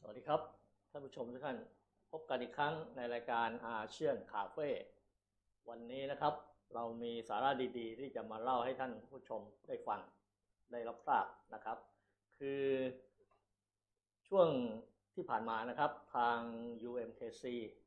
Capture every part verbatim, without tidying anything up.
วัสดีครับท่านผู้ชมทุกท่านพบกันอีกครั้งในรายการอาเซียนคาเฟ่วันนี้นะครับเรามีสาระดีๆที่จะมาเล่าให้ท่านผู้ชมได้ฟังได้รับทราบนะครับคือช่วงที่ผ่านมานะครับทาง ยู เอ็ม เค ซี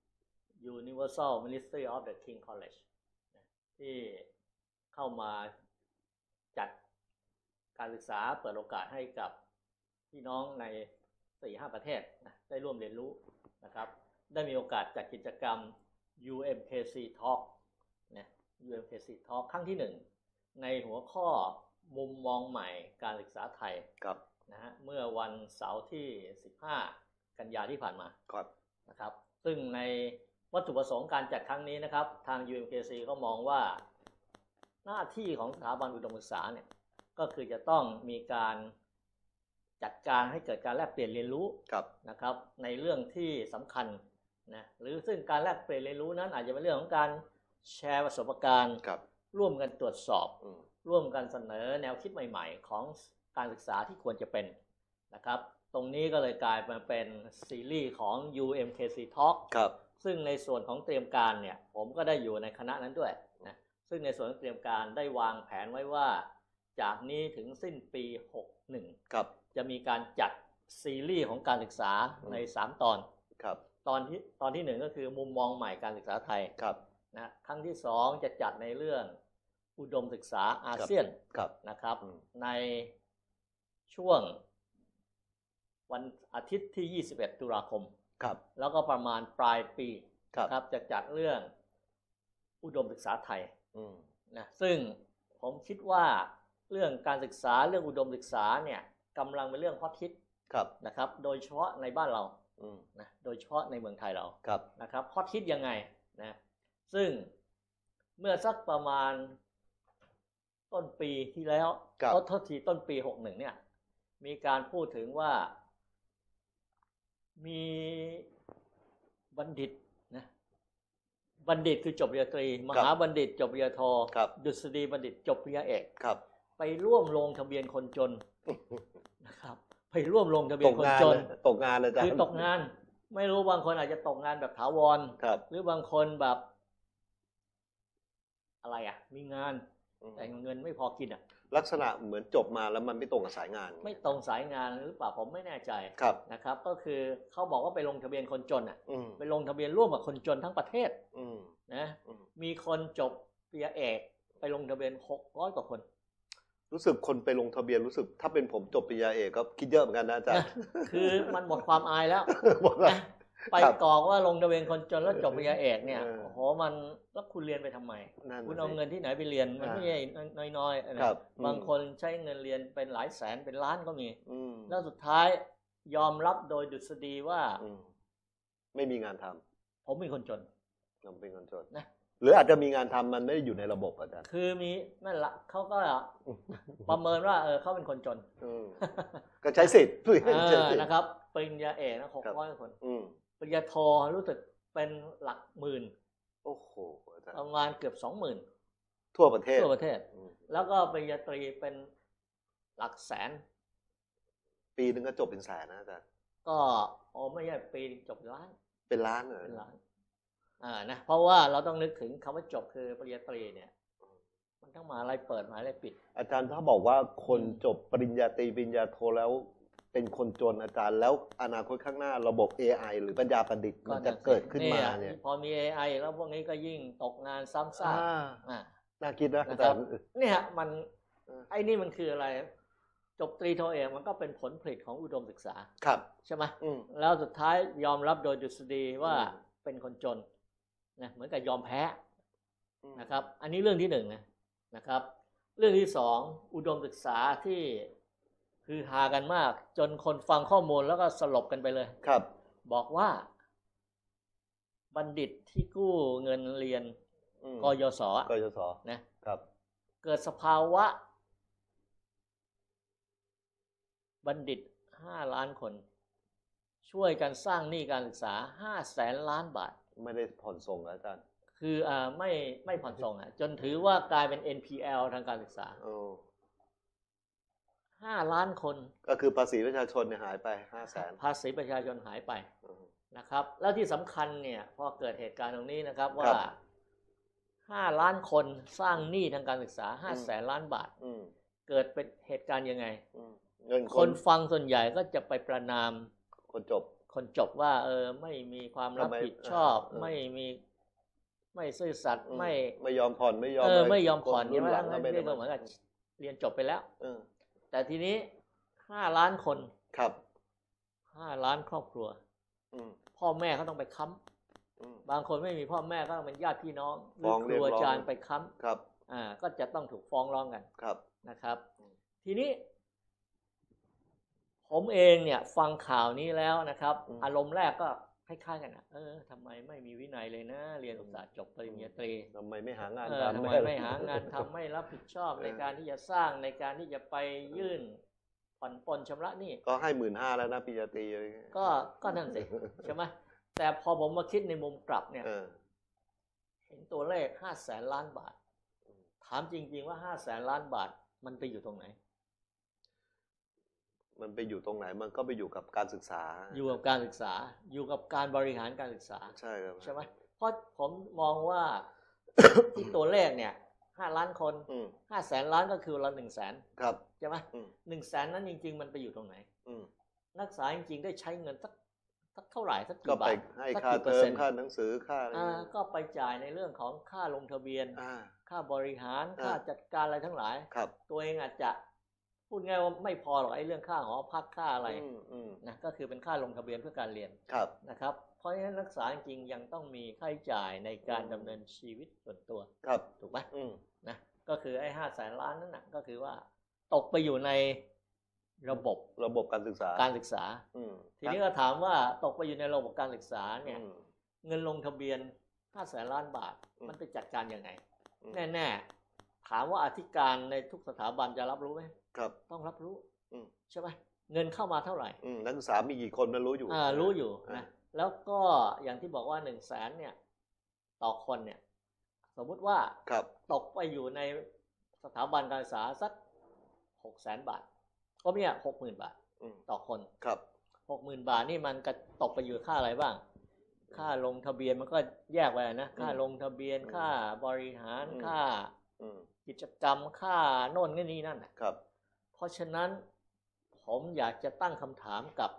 Universal Ministry of the King College ที่เข้ามาจัดการศึกษาเปิดโอกาสให้กับพี่น้องใน สี่ห้า ประเทศนะได้ร่วมเรียนรู้นะครับได้มีโอกาสจัดกิจกรรม ยู เอ็ม เค ซี Talk นะ ยู เอ็ม เค ซี Talk ครั้งที่หนึ่งในหัวข้อมุมมองใหม่การศึกษาไทยครับนะฮะเมื่อวันเสาร์ที่สิบห้ากันยาที่ผ่านมาครับนะครับซึ่งในวัตถุประสงค์การจัดครั้งนี้นะครับทาง ยู เอ็ม เค ซี ก็มองว่าหน้าที่ของสถาบันอุดมศึกษาเนี่ยก็คือจะต้องมีการจัดการให้เกิดการแลกเปลี่ยนเรียนรู้นะครับในเรื่องที่สำคัญนะหรือซึ่งการแลกเปลี่ยนเรียนรู้นั้นอาจจะเป็นเรื่องของการแชร์ประสบการณ์ร่วมกันตรวจสอบร่วมกันเสนอแนวคิดใหม่ๆของการศึกษาที่ควรจะเป็นนะครับตรงนี้ก็เลยกลายมาเป็นซีรีส์ของ ยู เอ็ม เค ซี Talk ซึ่งในส่วนของเตรียมการเนี่ยผมก็ได้อยู่ในคณะนั้นด้วยนะซึ่งในส่วนของเตรียมการได้วางแผนไว้ว่าจากนี้ถึงสิ้นปีหกสิบเอ็ดครับจะมีการจัดซีรีส์ของการศึกษาในสามตอนครับตอนที่ตอนที่หนึ่งก็คือมุมมองใหม่การศึกษาไทยครับนะครั้งที่สองจะจัดในเรื่องอุดมศึกษาอาเซียนนะครับในช่วงวันอาทิตย์ที่ยี่สิบเอ็ดตุลาคมครับแล้วก็ประมาณปลายปีครับจะจัดเรื่องอุดมศึกษาไทยนะซึ่งผมคิดว่าเรื่องการศึกษาเรื่องอุดมศึกษาเนี่ยกำลังเป็นเรื่องฮอตฮิตนะครับโดยเฉพาะในบ้านเรานะโดยเฉพาะในเมืองไทยเรานะครับฮอตฮิตยังไงนะซึ่งเมื่อสักประมาณต้นปีที่แล้วก็โทษทีต้นปีหกสิบเอ็ดเนี่ยมีการพูดถึงว่ามีบัณฑิตนะบัณฑิตคือจบปริญญาตรีมหาบัณฑิตจบปริญญาโทดุษฎีบัณฑิตจบปริญญาเอกไปร่วมลงทะเบียนคนจนนะครับไปร่วมลงทะเบียนคนจนตกงานเลยจ้ะคือตกงานไม่รู้บางคนอาจจะตกงานแบบถาวรหรือบางคนแบบอะไรอ่ะมีงานแต่เงินไม่พอกินอ่ะลักษณะเหมือนจบมาแล้วมันไม่ตรงกับสายงานไม่ตรงสายงานหรือเปล่าผมไม่แน่ใจนะครับก็คือเขาบอกว่าไปลงทะเบียนคนจนอ่ะไปลงทะเบียนร่วมกับคนจนทั้งประเทศนะมีคนจบปริญญาเอกไปลงทะเบียนหกร้อยกว่าคนรู้สึกคนไปลงทะเบียนรู้สึกถ้าเป็นผมจบปริญญาเอกก็คิดเยอะเหมือนกันนะอาจารย์คือมันหมดความอายแล้วไปกรอกว่าลงทะเบียนคนจนแล้วจบปริญญาเอกเนี่ยโอ้โหมันแล้วคุณเรียนไปทำไมคุณเอาเงินที่ไหนไปเรียนมันไม่ใช่น้อยๆนะบางคนใช้เงินเรียนเป็นหลายแสนเป็นล้านก็มีแล้วสุดท้ายยอมรับโดยดุษฎีว่าไม่มีงานทำผมเป็นคนจนผมเป็นคนจนนะหรืออาจจะมีงานทำมันไม่ได้อยู่ในระบบอาจารย์คือมีนั่นแหละเขาก็ประเมินว่าเออเขาเป็นคนจนก็ใช้สิทธิ์นะครับปริญญาเอกนะหกร้อยคนปริญญาโทรู้สึกเป็นหลักหมื่นโอ้โหประมาณเกือบสองหมื่นทั่วประเทศทั่วประเทศแล้วก็ปริญญาตรีเป็นหลักแสนปีนึงก็จบเป็นแสนนะอาจารย์ก็โอ้ไม่ใช่ปีจบล้านเป็นล้านเหรอเป็นล้านอ่านะเพราะว่าเราต้องนึกถึงคำว่าจบคือปริญญาตรีเนี่ยมันต้องมาอะไรเปิดมาอะไรปิดอาจารย์ถ้าบอกว่าคนจบปริญญาตรีปริญญาโทแล้วเป็นคนจนอาจารย์แล้วอนาคตข้างหน้าระบบ เอ ไอ หรือปัญญาประดิษฐ์มันจะเกิดขึ้นมาเนี่ยพอมี เอ ไอ แล้วพวกนี้ก็ยิ่งตกงานซ้ำซากอ่าน่าคิดนะอาจารย์เนี่ยมันไอ้นี่มันคืออะไรจบตรีโทเอกมันก็เป็นผลผลิตของอุดมศึกษาครับใช่ไหมแล้วสุดท้ายยอมรับโดยดุษฎีว่าเป็นคนจนนะเหมือนกับยอมแพ้นะครับอันนี้เรื่องที่หนึ่งนะนะครับเรื่องที่สองอุดมศึกษาที่คือฮากันมากจนคนฟังข้อมูลแล้วก็สลบกันไปเลยครับบอกว่าบัณฑิตที่กู้เงินเรียนกยศกยศนะครับเกิดสภาวะบัณฑิตห้าล้านคนช่วยกันสร้างหนี้การศึกษาห้าแสนล้านบาทไม่ได้ผ่อนส่งอาจารย์คืออ่าไม่ไม่ผ่อนส่งอ่ะจนถือว่ากลายเป็น เอ็น พี แอล ทางการศึกษาห้าล้านคนก็คือภาษีประชาชนเนี่ยหายไปห้าแสนภาษีประชาชนหายไปนะครับแล้วที่สำคัญเนี่ยพอเกิดเหตุการณ์ตรงนี้นะครับว่าห้าล้านคนสร้างหนี้ทางการศึกษาห้าแสนล้านบาทเกิดเป็นเหตุการณ์ยังไงคนฟังส่วนใหญ่ก็จะไปประณามคนจบคนจบว่าเออไม่มีความรับผิดชอบไม่มีไม่ซื่อสัตย์ไม่ไม่ยอมผ่อนไม่ยอมเออไม่ยอมผ่อนนี่ว่าเรียกว่าเหมือนกับเรียนจบไปแล้วแต่ทีนี้ห้าล้านคนครับห้าล้านครอบครัวพ่อแม่เขาต้องไปค้ำบางคนไม่มีพ่อแม่ก็เป็นญาติพี่น้องหรือครูอาจารย์ไปค้ำครับอ่าก็จะต้องถูกฟ้องร้องกันครับนะครับทีนี้ผมเองเนี่ยฟังข่าวนี้แล้วนะครับอารมณ์แรกก็คล้ายๆกันนะเออทำไมไม่มีวินัยเลยนะเรียนอุตสาหจบปริญญาตรีทำไมไม่หางานทำทำไมไม่หางานทำไม่รับผิดชอบในการที่จะสร้างในการที่จะไปยื่นผ่อนปลนชำระหนี้ก็ให้หมื่นห้าแล้วนะปริญญาตรีก็ก็นั่นสิใช่ไหมแต่พอผมมาคิดในมุมกลับเนี่ยเห็นตัวเลขห้าแสนล้านบาทถามจริงๆว่าห้าแสนล้านบาทมันไปอยู่ตรงไหนมันไปอยู่ตรงไหนมันก็ไปอยู่กับการศึกษาอยู่กับการศึกษาอยู่กับการบริหารการศึกษาใช่ครับใช่ไหมเพราะผมมองว่า ที่ตัวเลขเนี่ยห้าล้านคนห้าแสนล้านก็คือละหนึ่งแสนครับใช่ไหมหนึ่งแสนนั้นจริงๆมันไปอยู่ตรงไหนนักศึกษาจริงๆได้ใช้เงินสักสักเท่าไหร่สักกี่บาทก็ไปให้ค่าเทอมค่าหนังสือค่าอะไรก็ไปจ่ายในเรื่องของค่าลงทะเบียนค่าบริหารค่าจัดการอะไรทั้งหลายตัวเองอาจจะพูดง่ายว่าไม่พอหรอกไอ้เรื่องค่าหอพักค่าอะไรนะก็คือเป็นค่าลงทะเบียนเพื่อการเรียนนะครับเพราะฉะนั้นนักศึกษาจริงๆยังต้องมีค่าใช้จ่ายในการดำเนินชีวิตส่วนตัวถูกไหมนะก็คือไอ้ห้าแสนล้านนั่นนะก็คือว่าตกไปอยู่ในระบบระบบการศึกษาการศึกษาทีนี้ก็ถามว่าตกไปอยู่ในระบบการศึกษาเนี่ยเงินลงทะเบียนห้าแสนล้านบาทมันไปจัดการยังไงแน่ๆถามว่าอธิการในทุกสถาบันจะรับรู้ไหมครับต้องรับรู้ใช่ไหมเงินเข้ามาเท่าไหร่นักศึกษามีกี่คนมันรู้อยู่อ่ารู้อยู่นะแล้วก็อย่างที่บอกว่าหนึ่งแสนเนี่ยต่อคนเนี่ยสมมุติว่าตกไปอยู่ในสถาบันการศึกษาสักหกแสนบาทก็เนี่ยหกหมื่นบาทต่อคนครับหกหมื่นบาทนี่มันก็ตกไปอยู่ค่าอะไรบ้างค่าลงทะเบียนมันก็แยกไว้นะค่าลงทะเบียนค่าบริหารค่ากิจกรรมค่าโน่นนี่นั่นครับเพราะฉะนั้นผมอยากจะตั้งคำถามกับ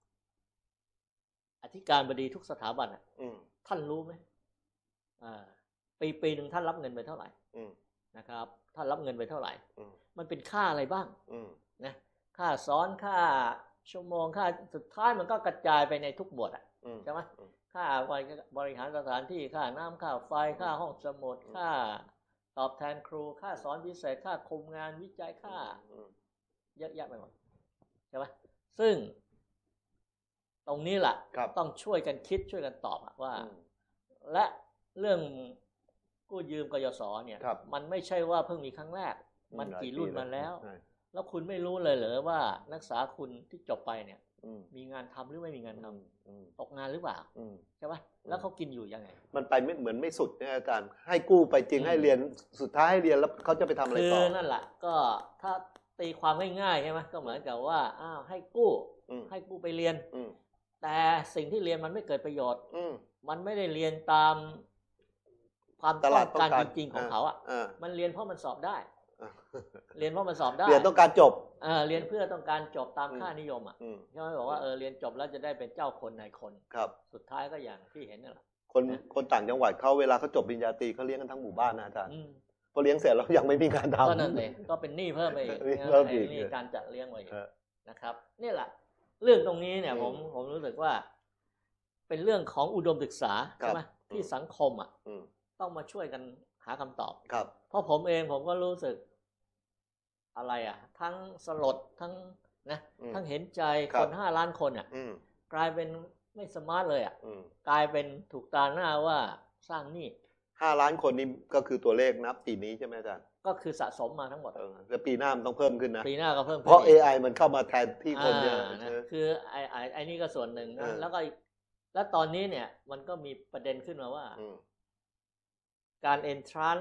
อธิการบดีทุกสถาบันอ่ะท่านรู้ไหมอ่าปีปีหนึ่งท่านรับเงินไปเท่าไหร่นะครับท่านรับเงินไปเท่าไหร่มันเป็นค่าอะไรบ้างนะค่าสอนค่าชั่วโมงค่าสุดท้ายมันก็กระจายไปในทุกบทอ่ะใช่ไหมค่าบริหารสถานที่ค่าน้ำค่าไฟค่าห้องสมุดค่าตอบแทนครูค่าสอนพิเศษค่าคุมงานวิจัยค่าเยอะแยะไปหมดใช่ไหมซึ่งตรงนี้แหละต้องช่วยกันคิดช่วยกันตอบว่าและเรื่องกู้ยืมกยศเนี่ยมันไม่ใช่ว่าเพิ่งมีครั้งแรกมันกี่รุ่นมาแล้วแล้วคุณไม่รู้เลยเหรอว่านักศึกษาคุณที่จบไปเนี่ยมีงานทำหรือไม่มีงานทำตกงานหรือเปล่าใช่ไหมแล้วเขากินอยู่ยังไงมันไปไม่เหมือนไม่สุดนะอาจารย์ให้กู้ไปจริงให้เรียนสุดท้ายให้เรียนแล้วเขาจะไปทำอะไรต่อคือนั่นแหละก็ถ้าตีความง่ายๆใช่ไหมก็เหมือนกับว่าอ้าวให้กู้ให้กู้ไปเรียนแต่สิ่งที่เรียนมันไม่เกิดประโยชน์มันไม่ได้เรียนตามความต้องการจริงๆของเขาอ่ะมันเรียนเพราะมันสอบได้เรียนเพราะมันสอบได้เรียนต้องการจบเออเรียนเพื่อต้องการจบตามค่านิยมอ่ะใช่ไหมบอกว่าเออเรียนจบแล้วจะได้เป็นเจ้าคนนายคนครับสุดท้ายก็อย่างที่เห็นนั่นแหละคนคนต่างจังหวัดเขาเวลาเขาจบปริญญาตรีเขาเลี้ยงกันทั้งหมู่บ้านนะอาจารย์พอเลี้ยงเสร็จแล้วยังไม่มีงานทำก็นั่นเองก็เป็นหนี้เพิ่มไปอีกนี่การจัดเลี้ยงไว้นะครับนี่แหละเรื่องตรงนี้เนี่ยผมผมรู้สึกว่าเป็นเรื่องของอุดมศึกษาใช่ไหมที่สังคมอ่ะต้องมาช่วยกันหาคำตอบครับเพราะผมเองผมก็รู้สึกอะไรอ่ะทั้งสลดทั้งนะทั้งเห็นใจคนห้าล้านคนอ่ะกลายเป็นไม่สมาร์ทเลยอ่ะกลายเป็นถูกตาหน้าว่าสร้างหนี้ห้าล้านคนนี้ก็คือตัวเลขนับปีนี้ใช่ไหมอาจารย์ก็คือสะสมมาทั้งหมดแล้วปีหน้ามันต้องเพิ่มขึ้นนะปีหน้าก็เพิ่มเพราะ เอ ไอ มันเข้ามาแทนที่คนเยอะคือไอ้ไอ้ไอ้นี่ก็ส่วนหนึ่งนะแล้วก็แล้วตอนนี้เนี่ยมันก็มีประเด็นขึ้นมาว่าการ entrance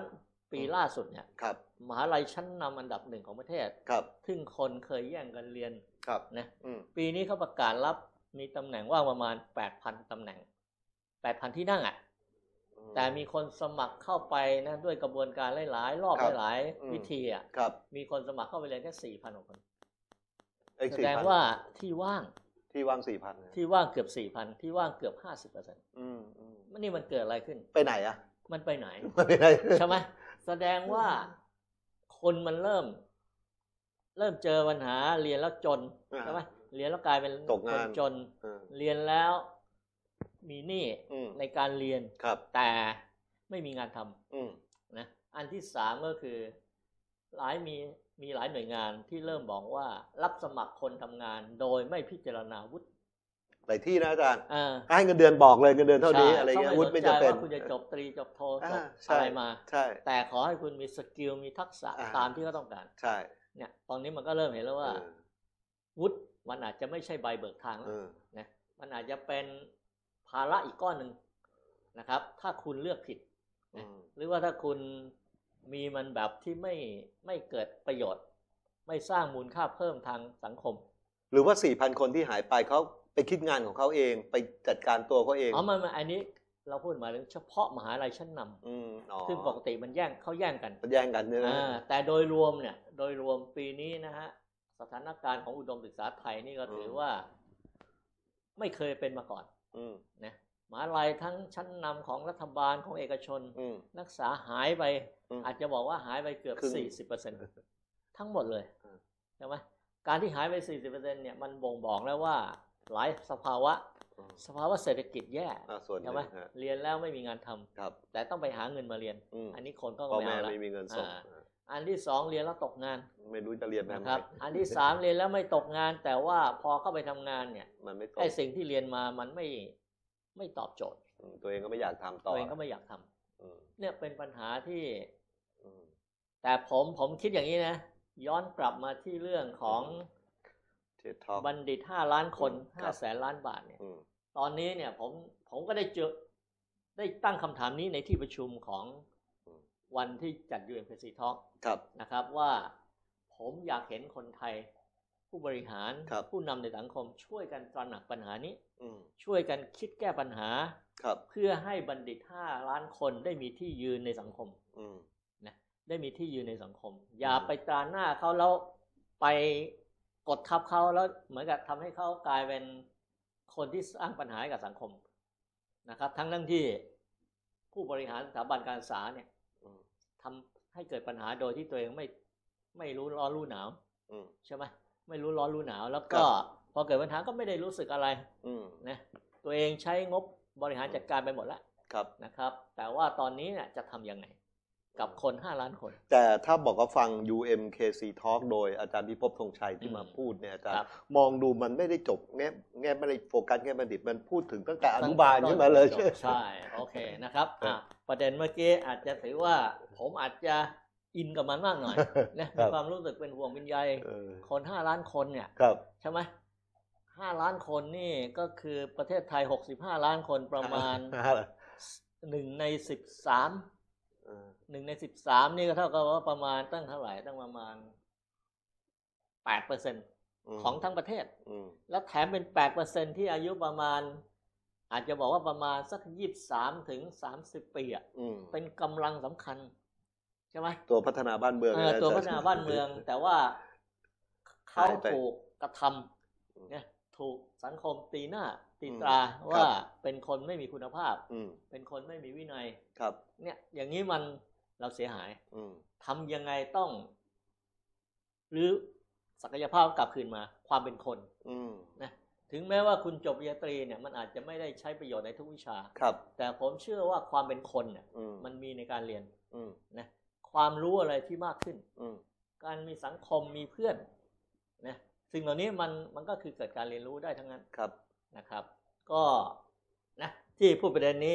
ปีล่าสุดเนี่ยครับมหาลัยชั้นนำอันดับหนึ่งของประเทศครับซึ่งคนเคยแย่งกันเรียนครับนะอืมปีนี้เขาประกาศรับมีตำแหน่งว่างประมาณ แปดพัน ตำแหน่ง แปดพัน ที่นั่งอ่ะแต่มีคนสมัครเข้าไปนะด้วยกระบวนการหลายๆรอบหลายๆวิธีอ่ะมีคนสมัครเข้าไปเรียนแค่ สี่พัน กว่าคนแสดงว่าที่ว่างที่ว่าง สี่พันที่ว่างเกือบ สี่พัน ที่ว่างเกือบ ห้าสิบเปอร์เซ็นต์อืมอืมมันนี่มันเกิดอะไรขึ้นไปไหนอ่ะมันไปไหนไปไหนใช่ไหมแสดงว่าคนมันเริ่ม เริ่มเจอปัญหาเรียนแล้วจนใช่ไหมเรียนแล้วกลายเป็นคนจนเรียนแล้วมีหนี้ในการเรียนแต่ไม่มีงานทำนะอันที่สามก็คือหลายมีมีหลายหน่วยงานที่เริ่มบอกว่ารับสมัครคนทำงานโดยไม่พิจารณาวุฒิหลายที่นะอาจารย์ให้เงินเดือนบอกเลยเงินเดือนเท่านี้อะไรเงี้ยวุฒิไม่จำเป็นว่าคุณจะจบตรีจบโทจบอะไรมาแต่ขอให้คุณมีสกิลมีทักษะตามที่เขาต้องการใช่เนี่ยตอนนี้มันก็เริ่มเห็นแล้วว่าวุฒิมันอาจจะไม่ใช่ใบเบิกทางแล้วนะมันอาจจะเป็นภาระอีกก้อนหนึ่งนะครับถ้าคุณเลือกผิดนะหรือว่าถ้าคุณมีมันแบบที่ไม่ไม่เกิดประโยชน์ไม่สร้างมูลค่าเพิ่มทางสังคมหรือว่า สี่พัน คนที่หายไปเขาไปคิดงานของเขาเองไปจัดการตัวเขาเองอ๋อมันอันนี้เราพูดมาเรื่องเฉพาะมหาลัยชั้นนำซึ่งปกติมันแย่งเขาแย่งกันมันแย่งกันใช่ไหมแต่โดยรวมเนี่ยโดยรวมปีนี้นะฮะสถานการณ์ของอุดมศึกษาไทยนี่ก็ถือว่าไม่เคยเป็นมาก่อนนะมหาลัยทั้งชั้นนำของรัฐบาลของเอกชนนักศึกษาหายไปอาจจะบอกว่าหายไปเกือบ สี่สิบเปอร์เซ็นต์ ทั้งหมดเลยใช่ไหมการที่หายไป สี่สิบเปอร์เซ็นต์ เนี่ยมันบ่งบอกแล้วว่าหลายสภาวะสภาวะเศรษฐกิจแย่ใช่ไหมเรียนแล้วไม่มีงานทำแต่ต้องไปหาเงินมาเรียนอันนี้คนก็ไม่เอาละไม่มีเงินส่งอันที่สองเรียนแล้วตกงานไม่รู้จะเรียนแบบไหนนะครับอันที่สามเรียนแล้วไม่ตกงานแต่ว่าพอเข้าไปทำงานเนี่ยไอ้สิ่งที่เรียนมามันไม่ไม่ตอบโจทย์ตัวเองก็ไม่อยากทำต่อตัวเองก็ไม่อยากทำเนี่ยเป็นปัญหาที่แต่ผมผมคิดอย่างนี้นะย้อนกลับมาที่เรื่องของบัณฑิตห้าล้านคนห้าแสนล้านบาทเนี่ยตอนนี้เนี่ยผมผมก็ได้เจอได้ตั้งคำถามนี้ในที่ประชุมของวันที่จัด ยู เอ็ม เค ซี Talk นะครับว่าผมอยากเห็นคนไทยผู้บริหารผู้นำในสังคมช่วยกันตระหนักปัญหานี้ช่วยกันคิดแก้ปัญหาเพื่อให้บัณฑิตห้าล้านคนได้มีที่ยืนในสังคมนะได้มีที่ยืนในสังคมอย่าไปตราหน้าเขาแล้วไปกดทับเขาแล้วเหมือนกับทำให้เขากลายเป็นคนที่สร้างปัญหาให้กับสังคมนะครับทั้งทั้งที่ผู้บริหารสถาบันการศึกษาเนี่ยทำให้เกิดปัญหาโดยที่ตัวเองไม่ไม่รู้ร้อนรู้หนาวใช่ไหมไม่รู้ร้อนรู้หนาวแล้วก็พอเกิดปัญหาก็ไม่ได้รู้สึกอะไรนะตัวเองใช้งบบริหารจัดการไปหมดแล้วนะครับแต่ว่าตอนนี้เนี่ยจะทำยังไงกับคนห้าล้านคนแต่ถ้าบอกว่าฟัง ยู เอ็ม เค ซี Talk โดยอาจารย์พิภพธงชัยที่มาพูดเนี่ยอาจารย์มองดูมันไม่ได้จบแง่แง่ไม่ได้โฟกัสแง่บัณฑิตมันพูดถึงตั้งแต่อนุบาลขึ้นมาเลยใช่โอเคนะครับประเด็นเมื่อกี้อาจจะถือว่าผมอาจจะอินกับมันมากหน่อยนะมีความรู้สึกเป็นห่วงเป็นใยคนห้าล้านคนเนี่ยใช่ไหมห้าล้านคนนี่ก็คือประเทศไทยหกสิบห้าล้านคนประมาณหนึ่งในสิบสามหนึ่งในสิบสามนี่ก็เท่ากับว่าประมาณตั้งเท่าไหร่ตั้งประมาณแปดเปอร์เซ็นต์ของทั้งประเทศแล้วแถมเป็นแปดเปอร์เซ็นต์ที่อายุประมาณอาจจะบอกว่าประมาณสักยี่สิบสามถึงสามสิบปีอ่ะเป็นกำลังสำคัญใช่ไหมตัวพัฒนาบ้านเมืองตัวพัฒนาบ้านเมืองแต่ว่าเขาถูกกระทำเนี่ยถูกสังคมตีหน้าตีตราว่าเป็นคนไม่มีคุณภาพเป็นคนไม่มีวินัยเนี่ยอย่างนี้มันเราเสียหายทำยังไงต้องหรือศักยภาพกลับคืนมาความเป็นคนนะถึงแม้ว่าคุณจบปริญญาตรีเนี่ยมันอาจจะไม่ได้ใช้ประโยชน์ในทุกวิชาแต่ผมเชื่อว่าความเป็นคนเนี่ยมันมีในการเรียนนะความรู้อะไรที่มากขึ้นการมีสังคมมีเพื่อนนะสิ่งเหล่านี้มันมันก็คือเกิดการเรียนรู้ได้ทั้งนั้นนะครับก็นะที่พูดประเด็นนี้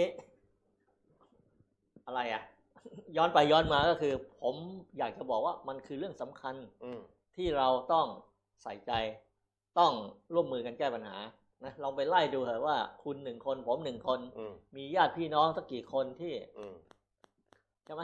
อะไรอ่ะย้อนไปย้อนมาก็คือผมอยากจะบอกว่ามันคือเรื่องสำคัญที่เราต้องใส่ใจต้องร่วมมือกันแก้ปัญหานะลองไปไล่ดูเถอะว่าคุณหนึ่งคนผมหนึ่งคนมีญาติพี่น้องสักกี่คนที่ใช่ไหมท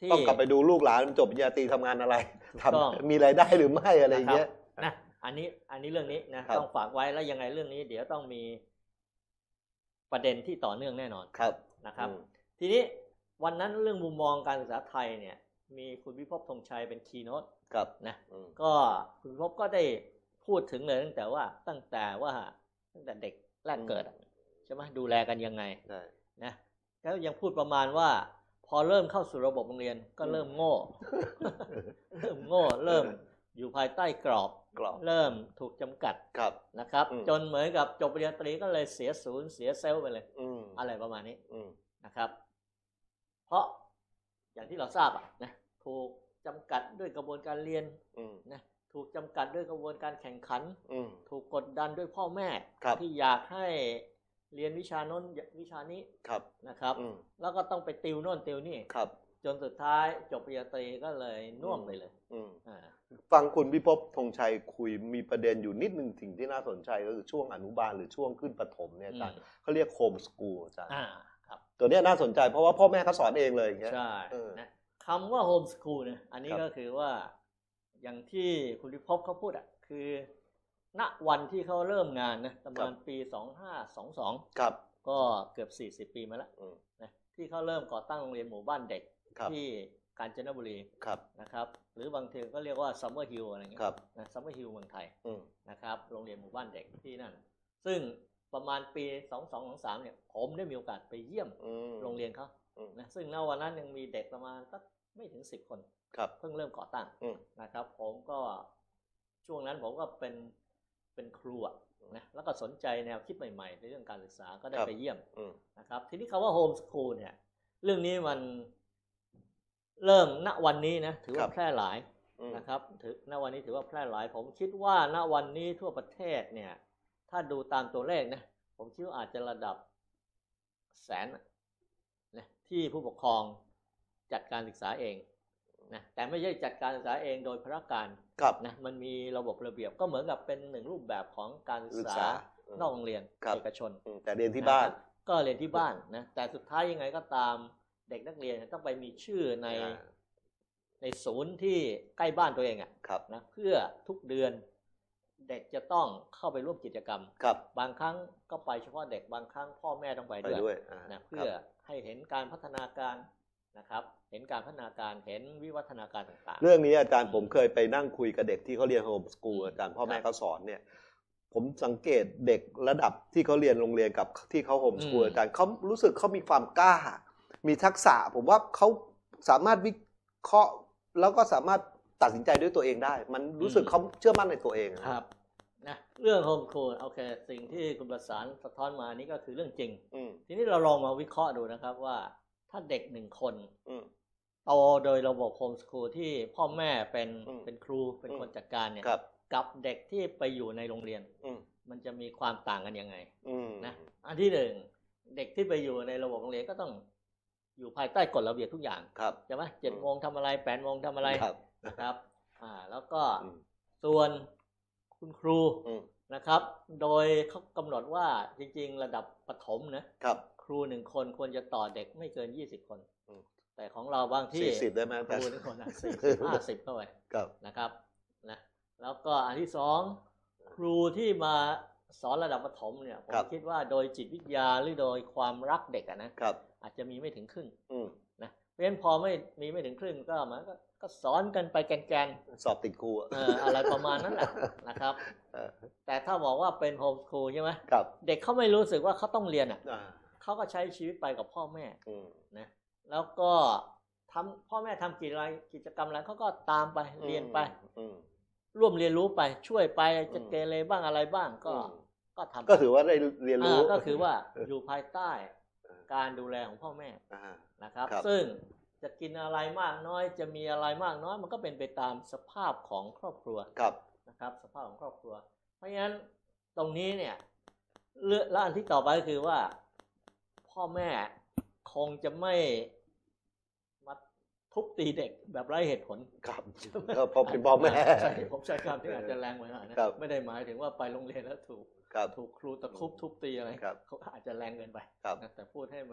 ที่ต้องกลับไปดูลูกหลานจบปริญญาตรีทำงานอะไรทำมีรายได้หรือไม่อะไรอย่างเงี้ยนะอันนี้อันนี้เรื่องนี้นะต้องฝากไว้แล้วยังไงเรื่องนี้เดี๋ยวต้องมีประเด็นที่ต่อเนื่องแน่นอนครับนะครับทีนี้วันนั้นเรื่องมุมมองการศึกษาไทยเนี่ยมีคุณพิภพธงชัยเป็นคีย์โน้ตนะก็คุณพิภพก็ได้พูดถึงเลยตั้งแต่ว่าตั้งแต่ว่าตั้งแต่เด็กแรกเกิดใช่ไหมดูแลกันยังไงนะแล้วยังพูดประมาณว่าพอเริ่มเข้าสู่ระบบโรงเรียนก็เริ่มโง่เริ่มโง่เริ่มอยู่ภายใต้กรอบเริ่มถูกจำกัดนะครับจนเหมือนกับจบปริญญาตรีก็เลยเสียศูนย์เสียเซลล์ไปเลยอะไรประมาณนี้นะครับเพราะอย่างที่เราทราบอ่ะนะถูกจำกัดด้วยกระบวนการเรียนนะถูกจำกัดด้วยกระบวนการแข่งขันถูกกดดันด้วยพ่อแม่ที่อยากให้เรียนวิชาโน้นวิชานี้นะครับแล้วก็ต้องไปติวโน่นติวนี่จนสุดท้ายจบปริญญาตรีก็เลยน่วมไปเลยฟังคุณพิภพธงชัยคุยมีประเด็นอยู่นิดนึงสิ่งที่น่าสนใจก็คือช่วงอนุบาลหรือช่วงขึ้นประถมเนี่ยอาจารย์เขาเรียกโฮมสกูลอาจารย์ตัวนี้น่าสนใจเพราะว่าพ่อแม่เขาสอนเองเลยอย่างเงี้ยใช่นะคำว่าโฮมสกูลเนี่ยอันนี้ก็คือว่าอย่างที่คุณพิภพเขาพูดอ่ะคือณวันที่เขาเริ่มงานนะประมาณปีสองพันห้าร้อยยี่สิบสองครับก็เกือบสี่สิบปีมาแล้วนะที่เขาเริ่มก่อตั้งโรงเรียนหมู่บ้านเด็กที่กาญจนบุรีนะครับหรือบางทีก็เรียกว่าซัมเมอร์ฮิลล์อะไรเงี้ยนะซัมเมอร์ฮิลล์เมืองไทยนะครับโรงเรียนหมู่บ้านเด็กที่นั่นซึ่งประมาณปีสองพันสองร้อยยี่สิบสามเนี่ยผมได้มีโอกาสไปเยี่ยมโรงเรียนเขานะซึ่งณวันนั้นยังมีเด็กประมาณสักไม่ถึงสิบคนเพิ่งเริ่มก่อตั้งนะครับผมก็ช่วงนั้นผมก็เป็นเป็นครูนะแล้วก็สนใจแนวคิดใหม่ๆในเรื่องการศึกษาก็ได้ไปเยี่ยมนะครับทีนี้คำว่าโฮมสคูลเนี่ยเรื่องนี้มันเริ่มณวันนี้นะถือว่าแพร่หลายนะครับถือณวันนี้ถือว่าแพร่หลายผมคิดว่าณวันนี้ทั่วประเทศเนี่ยถ้าดูตามตัวเลขนะผมคิดว่าอาจจะระดับแสนนะที่ผู้ปกครองจัดการศึกษาเองนะแต่ไม่ใช่จัดการศึกษาเองโดยพระการนะมันมีระบบระเบียบก็เหมือนกับเป็นหนึ่งรูปแบบของการศึกษานอกโรงเรียนเอกชนแต่เรียนที่บ้านก็เรียนที่บ้านนะแต่สุดท้ายยังไงก็ตามเด็กนักเรียนต้องไปมีชื่อในในศูนย์ที่ใกล้บ้านตัวเองอ่ะนะเพื่อทุกเดือนเด็กจะต้องเข้าไปร่วมกิจกรรมบางครั้งก็ไปเฉพาะเด็กบางครั้งพ่อแม่ต้องไปด้วยนะเพื่อให้เห็นการพัฒนาการนะครับเห็นการพัฒนาการเห็นวิวัฒนาการต่างๆเรื่องนี้อาจารย์ผมเคยไปนั่งคุยกับเด็กที่เขาเรียนโฮมสกูลอาจารย์พ่อแม่เขาสอนเนี่ยผมสังเกตเด็กระดับที่เขาเรียนโรงเรียนกับที่เขาโฮมสกูลอาจารย์เขารู้สึกเขามีความกล้ามีทักษะผมว่าเขาสามารถวิเคราะห์แล้วก็สามารถตัดสินใจด้วยตัวเองได้มันรู้สึกเขาเชื่อมั่นในตัวเองครับนะเรื่องโฮมสกูลโอเคสิ่งที่คุณประสานสะท้อนมานี่ก็คือเรื่องจริงทีนี้เราลองมาวิเคราะห์ดูนะครับว่าถ้าเด็กหนึ่งคนโตโดยระบบโฮมสกูลที่พ่อแม่เป็นเป็นครูเป็นคนจัดการเนี่ยกับเด็กที่ไปอยู่ในโรงเรียนมันจะมีความต่างกันยังไงนะอันที่หนึ่งเด็กที่ไปอยู่ในระบบโรงเรียนก็ต้องอยู่ภายใต้กฎระเบียบทุกอย่างใช่ไหมเจ็ดโมงทำอะไรแปดโมงทำอะไรนะครับอ่าแล้วก็ส่วนคุณครูนะครับโดยเขากำหนดว่าจริงๆระดับประถมนะครับครูหนึ่งคนควรจะต่อเด็กไม่เกินยี่สิบคนแต่ของเราบางที่สี่สิบได้ไหมครูหนึ่งคนสี่สิบห้าสิบเข้าไปนะครับนะแล้วก็อันที่สองครูที่มาสอนระดับประถมเนี่ยผมคิดว่าโดยจิตวิทยาหรือโดยความรักเด็กนะอาจจะมีไม่ถึงครึ่งนะเพราะฉะนั้นพอไม่มีไม่ถึงครึ่งก็มันก็ก็สอนกันไปแกนๆสอบติดครูเอออะไรประมาณนั้นแหละนะครับแต่ถ้าบอกว่าเป็นโฮมสคูลใช่ไหมเด็กเขาไม่รู้สึกว่าเขาต้องเรียนอ่ะเขาก็ใช้ชีวิตไปกับพ่อแม่นะแล้วก็ทำพ่อแม่ทำกิจอะไรกิจกรรมอะไรเขาก็ตามไปเรียนไปร่วมเรียนรู้ไปช่วยไปจะเกเรบ้างอะไรบ้างก็ก็ทำก็ถือว่าได้เรียนรู้ก็คือว่าอยู่ภายใต้การดูแลของพ่อแม่นะครับซึ่งจะกินอะไรมากน้อยจะมีอะไรมากน้อยมันก็เป็นไปตามสภาพของครอบครัวนะครับสภาพของครอบครัวเพราะฉะนั้นตรงนี้เนี่ยเรื่องและอันที่ต่อไปก็คือว่าพ่อแม่คงจะไม่มาทุบตีเด็กแบบไร้เหตุผลครับก็พอเป็นพ่อแม่ใช่ผมใช้คำที่อาจจะแรงไปหน่อยนะไม่ได้หมายถึงว่าไปโรงเรียนแล้วถูกถูกครูตะคุบทุบตีอะไรเขาอาจจะแรงเกินไปแต่พูดให้มัน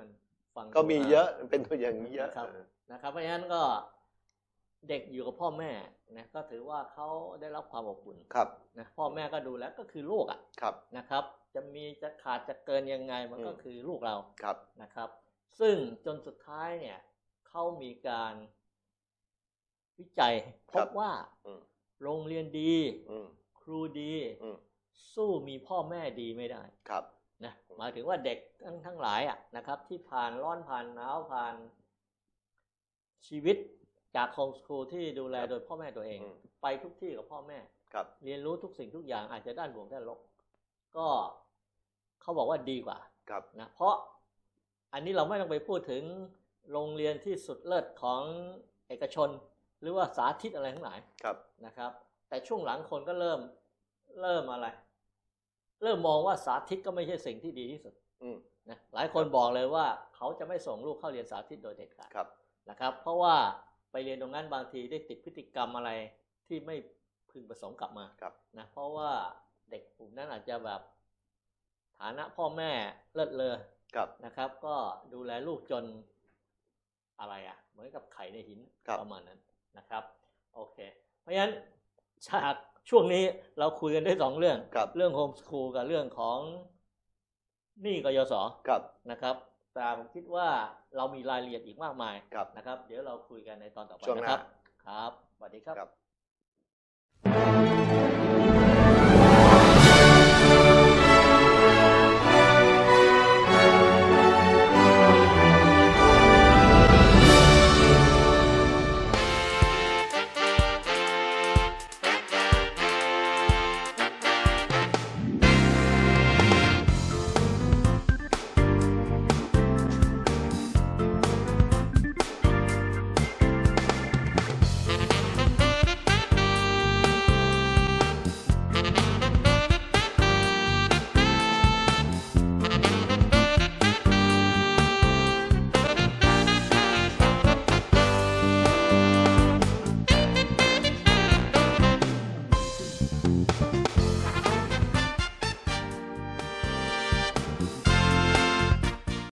ฟังก็มีเยอะเป็นตัวอย่างนี้เยอะนะครับนะครับเพราะฉะนั้นก็เด็กอยู่กับพ่อแม่นะก็ถือว่าเขาได้รับความอบอุ่นครับนะพ่อแม่ก็ดูแลก็คือลูกอ่ะครับนะครับ จะมีจะขาดจะเกินยังไงมันก็อืมคือลูกเราครับนะครับ ซึ่งจนสุดท้ายเนี่ยเขามีการวิจัยพครับ บว่าอืมโรงเรียนดีอืมครูดีอืมสู้มีพ่อแม่ดีไม่ได้ครับนะหมายถึงว่าเด็กทั้งทั้งหลายอ่ะนะครับที่ผ่านร้อนผ่านหนาวผ่านชีวิตจากโฮมสคูลที่ดูแลครับโดยพ่อแม่ตัวเองอืมไปทุกที่กับพ่อแม่ครับเรียนรู้ทุกสิ่งทุกอย่างอาจจะด้านบวกด้านลบก็เขาบอกว่าดีกว่าครับนะเพราะอันนี้เราไม่ต้องไปพูดถึงโรงเรียนที่สุดเลิศของเอกชน หรือว่าสาธิตอะไรทั้งหลายครับนะครับ แต่ช่วงหลังคนก็เริ่มเริ่มอะไร เริ่มมองว่าสาธิตก็ไม่ใช่สิ่งที่ดีที่สุดอืมนะหลายคนบอกเลยว่าเขาจะไม่ส่งลูกเข้าเรียนสาธิตโดยเด็ดขาดครับนะครับ เพราะว่าไปเรียนตรงนั้นบางทีได้ติดพฤติกรรมอะไรที่ไม่พึงประสงค์กลับมาครับนะเพราะว่าเด็กกลุ่มนั้นอาจจะแบบฐานะพ่อแม่เลิศเลอครับนะครับ ก็ดูแลลูกจนอะไรอ่ะเหมือนกับไข่ในหินครับประมาณนั้นนะครับโอเค เพราะฉะนั้นจากช่วงนี้เราคุยกันได้สองเรื่องครับเรื่องโฮมสคูลกับเรื่องของหนี้กยศครับนะครับแต่ผมคิดว่าเรามีรายละเอียดอีกมากมายครับนะครับ เดี๋ยวเราคุยกันในตอนต่อไปช่วงหนะน้าครับครับสวัสดีครับครับ